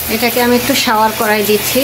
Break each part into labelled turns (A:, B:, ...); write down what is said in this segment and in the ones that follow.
A: এটাকে আমি একটু শাওয়ার করাই দিচ্ছি।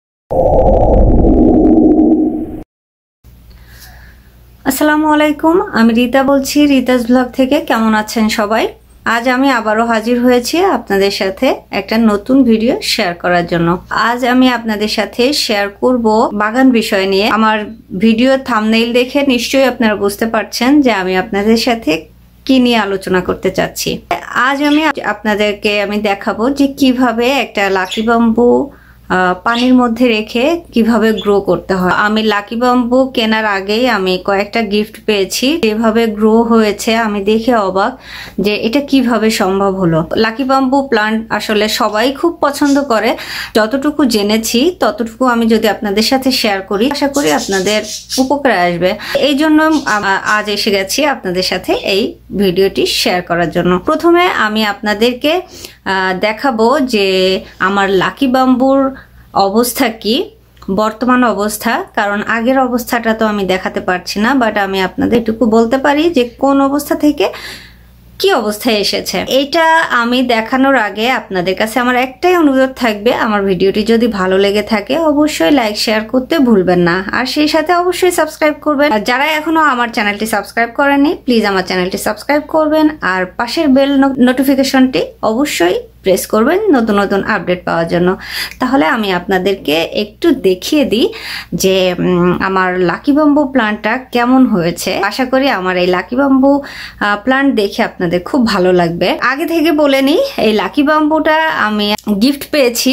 A: আসসালামু আলাইকুম, আমি রিতা বলছি রিতাস ব্লগ থেকে। কেমন আছেন সবাই? আজ আমি আবারও হাজির হয়েছি আপনাদের সাথে একটা নতুন ভিডিও শেয়ার করার জন্য। আজ আমি আপনাদের সাথে শেয়ার করব বাগান বিষয় নিয়ে। আমার ভিডিও থাম্বনেইল দেখে নিশ্চয়ই আপনারা বুঝতে পারছেন যে আমি আপনাদের সাথে কি নিয়ে আলোচনা করতে চাচ্ছি। আজ আমি আপনাদেরকে দেখাবো যে কিভাবে একটা লাকি বাম্বু পানির মধ্যে রেখে কিভাবে গ্রো করতে হয়। আমি লাকি বাম্বু কেনার আগেই আমি কয়েকটা গিফট পেয়েছি, যেভাবে গ্রো হয়েছে আমি দেখে অবাক যে এটা কিভাবে সম্ভব হলো। লাকি বাম্বু প্লান্ট আসলে সবাই খুব পছন্দ করে। যতটুকু জেনেছি ততটুকু আমি যদি আপনাদের সাথে শেয়ার করি, আশা করি আপনাদের উপকারে আসবে। এই জন্য আজ এসে গেছি আপনাদের সাথে এই ভিডিওটি শেয়ার করার জন্য। প্রথমে আমি আপনাদেরকে দেখাবো যে আমার লাকি বাম্বুর অবস্থা কি, বর্তমান অবস্থা। কারণ আগের অবস্থাটা তো আমি দেখাতে পারছি না, বাট আমি আপনাদের এটুকু বলতে পারি যে কোন অবস্থা থেকে কি অবস্থায় এসেছে। এটা আমি দেখানোর আগে আপনাদের কাছে আমার একটাই অনুরোধ থাকবে, আমার ভিডিওটি যদি ভালো লেগে থাকে অবশ্যই লাইক শেয়ার করতে ভুলবেন না, আর সেই সাথে অবশ্যই সাবস্ক্রাইব করবেন। আর যারা এখনো আমার চ্যানেলটি সাবস্ক্রাইব করেনি প্লিজ আমার চ্যানেলটি সাবস্ক্রাইব করবেন, আর পাশের বেল নোটিফিকেশনটি অবশ্যই প্রেস করবেন নতুন নতুন আপডেট পাওয়ার জন্য। তাহলে আমি আপনাদেরকে একটু দেখিয়ে দিই যে আমার লাকি বাম্বু প্লান্টটা কেমন হয়েছে। আশা করি আমার এই লাকি বাম্বু প্লান্ট দেখে আপনাদের খুব ভালো লাগবে। আগে থেকে বলে নিই, এই লাকি বাম্বুটা আমি গিফট পেয়েছি।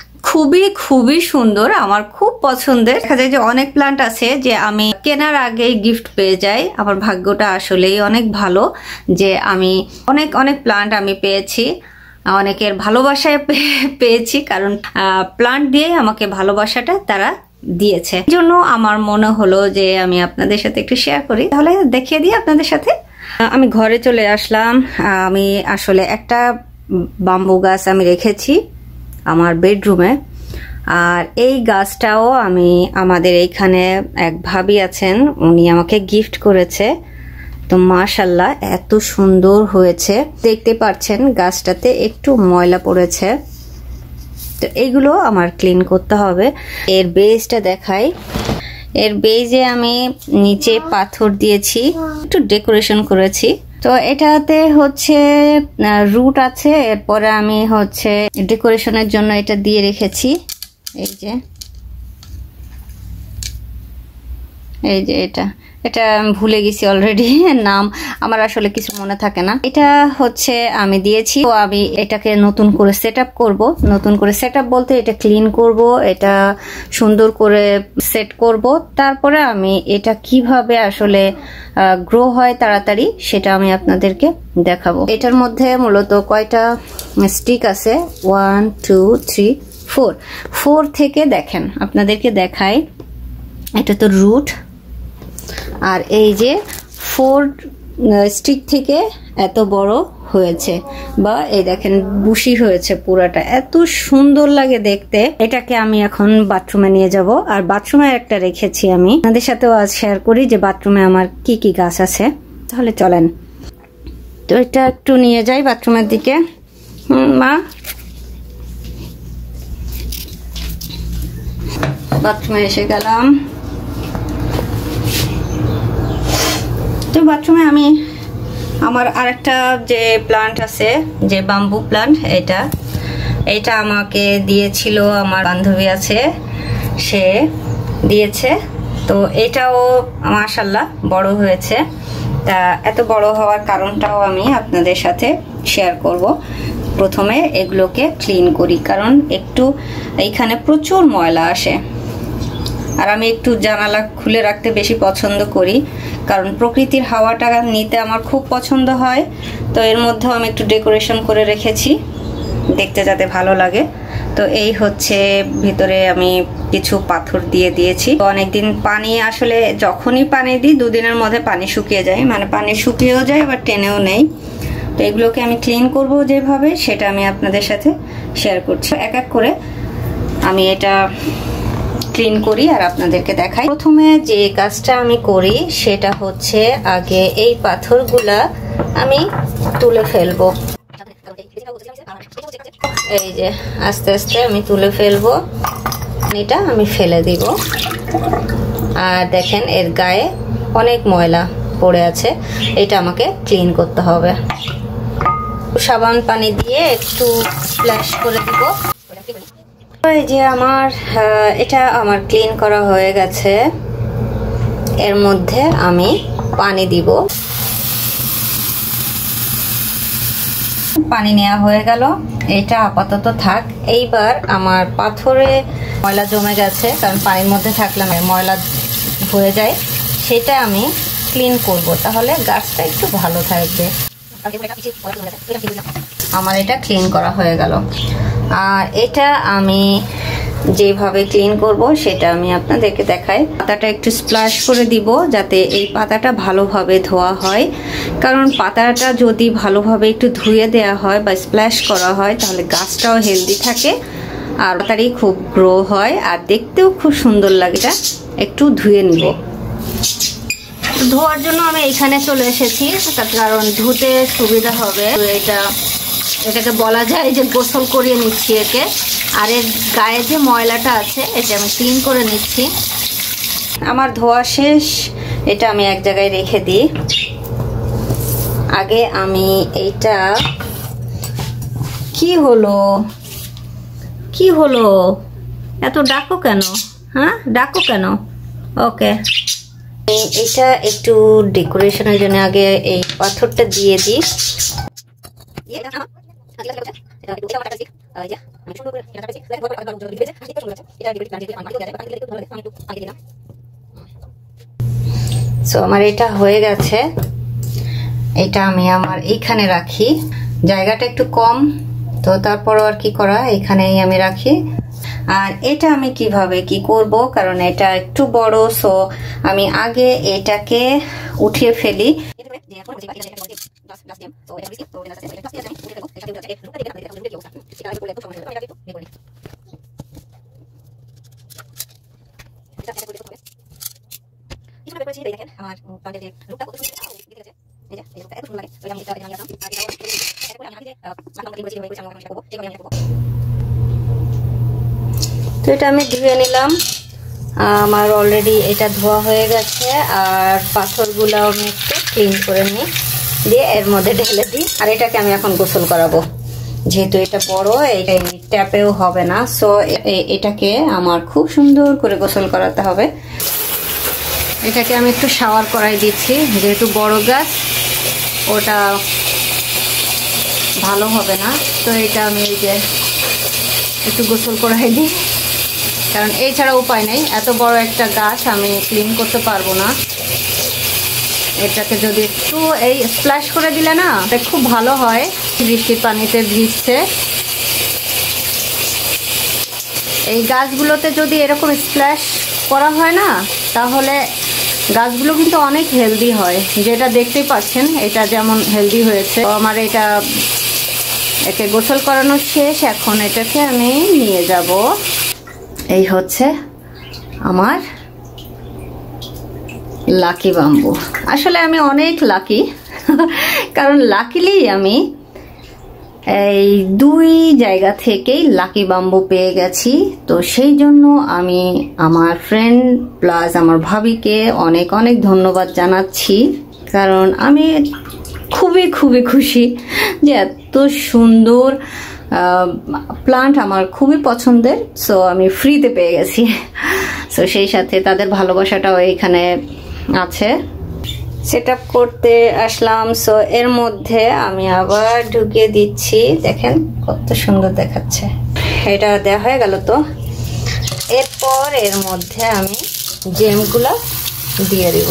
A: খুবই সুন্দর, আমার খুব পছন্দের। দেখা যায় যে অনেক প্লান্ট আছে যে আমি কেনার আগেই গিফট পেয়ে যাই। আমার ভাগ্যটা আসলেই অনেক ভালো যে আমি অনেক প্লান্ট আমি পেয়েছি, অনেকের ভালোবাসায় পেয়েছি। কারণ প্লান্ট দিয়ে আমাকে ভালোবাসাটা তারা দিয়েছে। এই জন্য আমার মনে হলো যে আমি আপনাদের সাথে একটু শেয়ার করি। তাহলে দেখিয়ে দিই আপনাদের সাথে। আমি ঘরে চলে আসলাম। আমি আসলে একটা বাম্বু গাছ আমি রেখেছি আমার বেডরুমে, আর এই গাছটাও আমি আমাদের এইখানে এক ভাবি আছেন, উনি আমাকে গিফট করেছে। তো মাশাআল্লাহ এত সুন্দর হয়েছে, দেখতে পাচ্ছেন গাছটাতে একটু ময়লা পড়েছে, তো এইগুলো আমার ক্লিন করতে হবে। এর বেসটা দেখাই। এর বেজে আমি নিচে পাথর দিয়েছি, একটু ডেকোরেশন করেছি। তো এটাতে হচ্ছে রুট আছে, এরপরে আমি হচ্ছে ডেকোরেশনের জন্য এটা দিয়ে রেখেছি। এই যে এটা আমি ভুলে গেছি অলরেডি, নাম আমার আসলে কিছু মনে থাকে না। এটা হচ্ছে আমি দিয়েছি। তো আমি এটাকে নতুন করে সেটআপ করব। নতুন করে সেটআপ বলতে এটা ক্লিন করব, এটা সুন্দর করে সেট করব, তারপরে আমি এটা কিভাবে আসলে গ্রো হয় তাড়াতাড়ি সেটা আমি আপনাদেরকে দেখাবো। এটার মধ্যে মূলত কয়টা স্টিক আছে, 1 2 3 4 থেকে দেখেন, আপনাদেরকে দেখাই। এটা তো রুট, আর এই যে 4 স্টিক থেকে এত বড় হয়েছে, বা এই দেখেন বুশি হয়েছে পুরাটা, এত সুন্দর লাগে দেখতে। এটাকে আমি এখন বাথরুমে নিয়ে যাব, আর বাথরুমে একটা রেখেছি আমি। আপনাদের সাথেও আজ শেয়ার করি যে বাথরুমে আমার কি কি গাছ আছে। তাহলে চলেন, তো এটা একটু নিয়ে যাই বাথরুমের দিকে। মা, বাথরুমে এসে গেলাম। তো বাথরুমে আমি আমার আরেকটা যে প্লান্ট আছে, যে বাম্বু প্লান্ট, এটা আমাকে দিয়েছিল আমার বান্ধবী আছে, সে দিয়েছে। তো এটাও মাশাআল্লাহ বড় হয়েছে। তা এত বড় হওয়ার কারণটাও আমি আপনাদের সাথে শেয়ার করব। প্রথমে এগুলোকে ক্লিন করি, কারণ একটু এইখানে প্রচুর ময়লা আসে, আর আমি একটু জানালা খুলে রাখতে বেশি পছন্দ করি, কারণ প্রকৃতির হাওয়াটা নিতে আমার খুব পছন্দ হয়। তো এর মধ্যেও আমি একটু ডেকোরেশন করে রেখেছি, দেখতে যাতে ভালো লাগে। তো এই হচ্ছে ভিতরে আমি কিছু পাথর দিয়ে দিয়েছি। অনেকদিন পানি, আসলে যখনই পানি দিই 2 দিনের মধ্যে পানি শুকিয়ে যায়, মানে পানি শুকিয়েও যায় আবার টেনেও নেই। তো এগুলোকে আমি ক্লিন করব যেভাবে, সেটা আমি আপনাদের সাথে শেয়ার করছি। এক এক করে আমি এটা ক্লিন করি আর আপনাদেরকে দেখাই। প্রথমে যে কাজটা আমি করি সেটা হচ্ছে আগে এই পাথরগুলা আমি তুলে ফেলবো। এই যে আস্তে আস্তে আমি তুলে ফেলবো, এটা আমি ফেলে দিব। আর দেখেন এর গায়ে অনেক ময়লা পড়ে আছে, এটা আমাকে ক্লিন করতে হবে। সাবান পানি দিয়ে একটু স্প্ল্যাশ করে দিব। এই যে এটা আমার ক্লিন করা হয়ে গেছে। এর মধ্যে আমি পানি দিব। পানি নেওয়া হয়ে গেল, এটা আপাতত থাক। এইবার আমার পাথরে ময়লা জমে গেছে, কারণ পানির মধ্যে থাকলে ময়লা হয়ে যায়, সেটা আমি ক্লিন করব, তাহলে গাছটা একটু ভালো থাকবে। আমার এটা ক্লিন করা হয়ে গেল। আর এটা আমি যেভাবে ক্লিন করব সেটা আমি আপনাদেরকে দেখাই। পাতাটা একটু স্প্ল্যাশ করে দিব যাতে এই পাতাটা ভালোভাবে ধোয়া হয়, কারণ পাতাটা যদি ভালোভাবে একটু ধুয়ে দেওয়া হয় বা স্প্ল্যাশ করা হয় তাহলে গাছটাও হেলদি থাকে আর তাড়াতাড়ি খুব গ্রো হয় আর দেখতেও খুব সুন্দর লাগে। এটা একটু ধুয়ে নিব। ধোয়ার জন্য আমি এখানে চলে এসেছি, কারণ ধুতে সুবিধা হবে। এটাকে বলা যায় যে গোসল করিয়ে নিচ্ছি একে। আর এর গায়ে যে ময়লাটা আছে এটা আমি ক্লিন করে নিচ্ছি। আমার ধোয়া শেষ, এটা আমি এক জায়গায় রেখে দিই। আগে আমি এইটা কি হলো এত ডাকো কেন? হ্যাঁ ডাকো কেন? ওকে, এটা একটু ডেকোরেশনের জন্য আগে এই পাথরটা দিয়ে দিই। সো আমার এটা হয়ে গেছে, এটা আমি আমার এইখানে রাখি। জায়গাটা একটু কম তো তারপরও আর কি করা, এখানেই আমি রাখি। আর এটা আমি কিভাবে কি করব, কারণ এটা একটু বড়, সো আমি আগে এটাকে উঠিয়ে ফেলি। তো এটা আমি ধুয়ে নিলাম, আমার অলরেডি এটা ধোয়া হয়ে গেছে। আর পাথরগুলো আমি একটু ক্লিন করে নিই, দিয়ে এর মধ্যে ঢেলে দিই। আর এটাকে আমি এখন গোসল করাবো, যেহেতু এটা বড়, এটা ট্যাপেও হবে না, সো এটাকে আমার খুব সুন্দর করে গোসল করাতে হবে। এটাকে আমি একটু শাওয়ার করাই দিচ্ছি, যেহেতু বড় গাছ ওটা ভালো হবে না, তো এটা আমি এই যে একটু গোসল করাই দিই, কারণ এছাড়া উপায় নেই। এত বড় একটা গাছ আমি ক্লিন করতে পারবো না। এটাকে যদি একটু এই স্প্ল্যাশ করে দিলে না, এটা খুব ভালো হয়। বৃষ্টির পানিতে ভিজছে, এই গাছগুলোতে যদি এরকম স্প্ল্যাশ করা হয় না, তাহলে গাছগুলো কিন্তু অনেক হেলদি হয়, যেটা দেখতেই পাচ্ছেন এটা যেমন হেলদি হয়েছে। আমার একে গোসল করানো শেষ, এখন এটাকে আমি নিয়ে যাব। এই হচ্ছে আমার লাকি বাম্বু। আসলে আমি অনেক লাকি, কারণ লাকিলি আমি এই 2 জায়গা থেকেই লাকি বাম্বু পেয়ে গেছি। তো সেই জন্য আমি আমার ফ্রেন্ড প্লাস আমার ভাবিকে অনেক অনেক ধন্যবাদ জানাচ্ছি, কারণ আমি খুবই খুবই খুশি যে এত সুন্দর প্লান্ট আমার খুবই পছন্দের, সো আমি ফ্রিতে পেয়ে গেছি। সো সেই সাথে তাদের ভালোবাসাটাও এখানে আছে। সেট আপ করতে আসলাম, সো এর মধ্যে আমি আবার ঢুকিয়ে দিচ্ছি। দেখেন কত সুন্দর দেখাচ্ছে, এটা দেওয়া হয়ে গেল। তো এরপর এর মধ্যে আমি জেমগুলো দিয়ে দিব।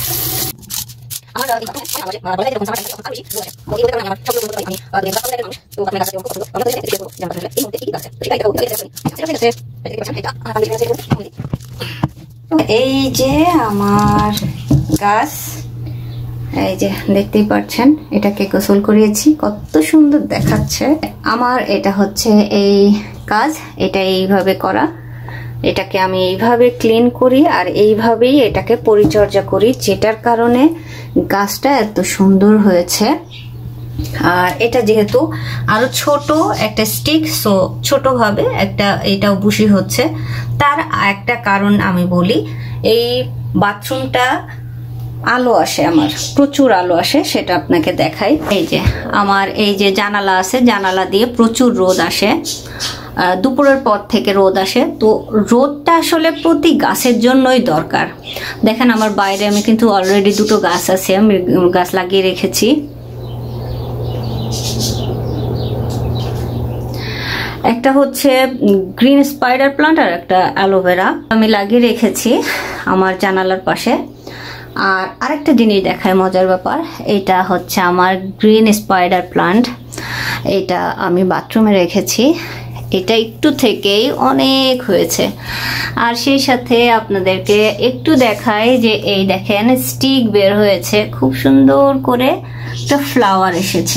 A: এই যে আমার গাছ, এই যে দেখতেই পাচ্ছেন, এটাকে গোসল করিয়েছি, কত সুন্দর দেখাচ্ছে। আমার এটা হচ্ছে এই কাজ, এটা এইভাবে করা। এটাকে আমি এইভাবে ক্লিন করি আর এইভাবেই এটাকে পরিচর্যা করি, যেটার কারণে গাছটা এত সুন্দর হয়েছে। আর এটা যেহেতু আরো ছোট একটা স্টিক, সো ছোট ভাবে একটা এটাও বুশি হচ্ছে। তার একটা কারণ আমি বলি, এই বাথরুমটা আলো আসে, আমার প্রচুর আলো আসে, সেটা আপনাকে দেখাই। এই যে আমার এই যে জানালা আছে, জানালা দিয়ে প্রচুর রোদ আসে, দুপুরের পর থেকে রোদ আসে। তো রোদটা আসলে প্রতি গাছের জন্যই দরকার। দেখেন আমার বাইরে আমি কিন্তু অলরেডি দুটো গাছ আছে, আমি গাছ লাগিয়ে রেখেছি। একটা হচ্ছে গ্রিন স্পাইডার প্লান্ট আর একটা অ্যালোভেরা আমি লাগিয়ে রেখেছি আমার জানালার পাশে। আর আরেকটা জিনিস দেখায় মজার ব্যাপার, এটা হচ্ছে আমার গ্রিন স্পাইডার প্লান্ট, এটা আমি বাথরুমে রেখেছি। এটা একটু থেকেই অনেক হয়েছে। আর সেই সাথে আপনাদেরকে একটু দেখাই যে এই দেখেন স্টিক বের হয়েছে, খুব সুন্দর করে একটা ফ্লাওয়ার এসেছে।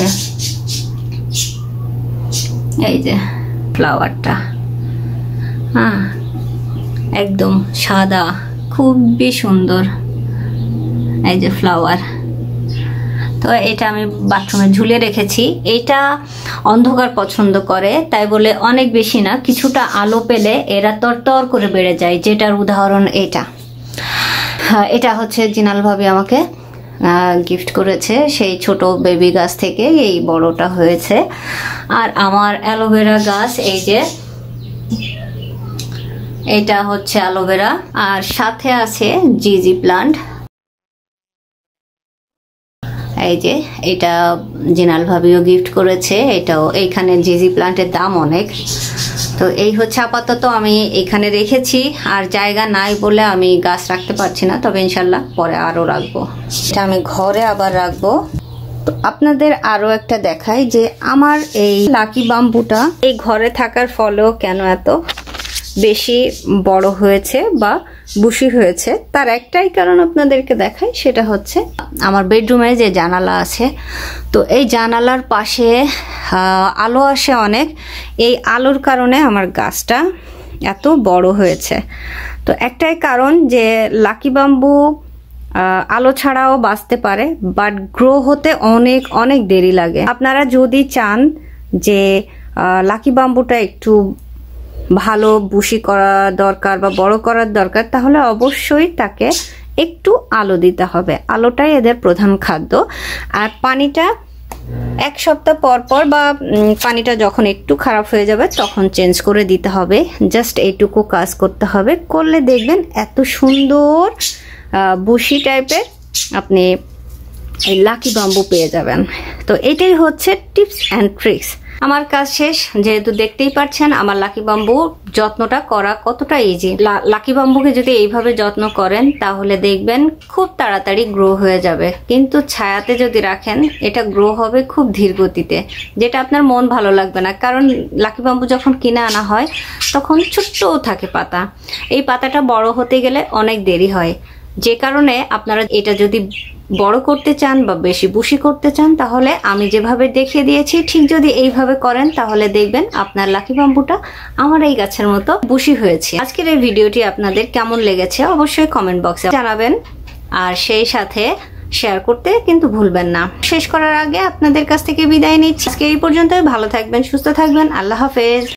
A: এই যে ফ্লাওয়ারটা, হ্যাঁ একদম সাদা, খুবই সুন্দর। এই যে ফ্লাওয়ার, তো এটা আমি বাথরুমে ঝুলে রেখেছি। এটা অন্ধকার পছন্দ করে, তাই বলে অনেক বেশি না, কিছুটা আলো পেলে এরা তরতর করে বেড়ে যায়, যেটার উদাহরণ এটা। এটা হচ্ছে জিনাল ভাবি আমাকে গিফট করেছে, সেই ছোট বেবি গাছ থেকে এই বড়টা হয়েছে। আর আমার অ্যালোভেরা গাছ, এই যে এটা হচ্ছে অ্যালোভেরা, আর সাথে আছে জিজি প্লান্ট। এই যে এটা জিনাল ভাবিও গিফট করেছে, এটাও। এইখানে জিজি প্লান্টের দাম অনেক। তো এই হচ্ছে আপাতত আমি এখানে রেখেছি, আর জায়গা নাই বলে আমি গাছ রাখতে পারছি না, তবে ইনশাল্লাহ পরে আরো রাখবো। এটা আমি ঘরে আবার রাখবো। তো আপনাদের আরো একটা দেখাই যে আমার এই লাকি বাম্বুটা এই ঘরে থাকার ফলেও কেন এত বেশি বড় হয়েছে বা বুশি হয়েছে, তার একটাই কারণ আপনাদেরকে দেখাই, সেটা হচ্ছে আমার বেডরুমে যে জানালা আছে, তো এই জানালার পাশে আলো আসে অনেক, এই আলোর কারণে আমার গাছটা এত বড় হয়েছে। তো একটাই কারণ যে লাকি বাম্বু আলো ছাড়াও বাঁচতে পারে, বাট গ্রো হতে অনেক অনেক দেরি লাগে। আপনারা যদি চান যে লাকি বাম্বুটা একটু ভালো বুশি করা দরকার বা বড় করার দরকার, তাহলে অবশ্যই তাকে একটু আলো দিতে হবে। আলোটাই এদের প্রধান খাদ্য। আর পানিটা এক সপ্তাহ পর পর বা পানিটা যখন একটু খারাপ হয়ে যাবে তখন চেঞ্জ করে দিতে হবে। জাস্ট এইটুকু কাজ করতে হবে, করলে দেখবেন এত সুন্দর বুশি টাইপের আপনি এই লাকি বাম্বু পেয়ে যাবেন। তো এটাই হচ্ছে টিপস অ্যান্ড ট্রিক্স। আমার কাজ শেষ, যেহেতু দেখতেই পাচ্ছেন আমার লাকি বাম্বু যত্নটা করা কতটা ইজি। লাকি বাম্বুকে যদি এইভাবে যত্ন করেন তাহলে দেখবেন খুব তাড়াতাড়ি গ্রো হয়ে যাবে, কিন্তু ছায়াতে যদি রাখেন এটা গ্রো হবে খুব ধীর গতিতে, যেটা আপনার মন ভালো লাগবে না। কারণ লাকি বাম্বু যখন কিনে আনা হয় তখন ছোট্টও থাকে পাতা, এই পাতাটা বড় হতে গেলে অনেক দেরি হয়। যে কারণে আপনারা এটা যদি বড় করতে চান বা বেশি বুশি করতে চান, তাহলে আমি যেভাবে দেখিয়ে দিয়েছি ঠিক যদি এইভাবে করেন তাহলে দেখবেন আপনার লাকি বাম্বুটা আমার এই গাছের মতো বুশি হয়েছে। আজকের এই ভিডিওটি আপনাদের কেমন লেগেছে অবশ্যই কমেন্ট বক্সে জানাবেন, আর সেই সাথে শেয়ার করতে কিন্তু ভুলবেন না। শেষ করার আগে আপনাদের কাছ থেকে বিদায় নিচ্ছি। আজকে এই পর্যন্তই। ভালো থাকবেন, সুস্থ থাকবেন। আল্লাহ হাফেজ।